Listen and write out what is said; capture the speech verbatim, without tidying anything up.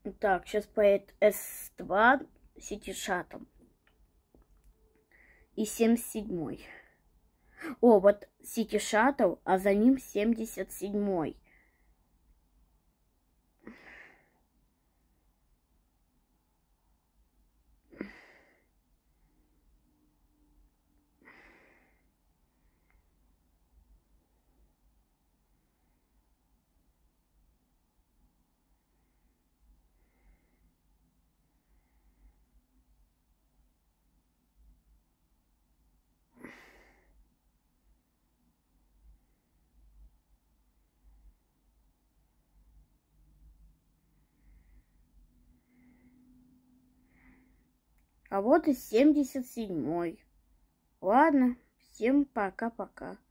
Так, сейчас поедет эс два City Shuttle. И семьдесят седьмой. О, вот City Shuttle, а за ним семьдесят седьмой. А вот и семьдесят седьмой. Ладно, всем пока-пока.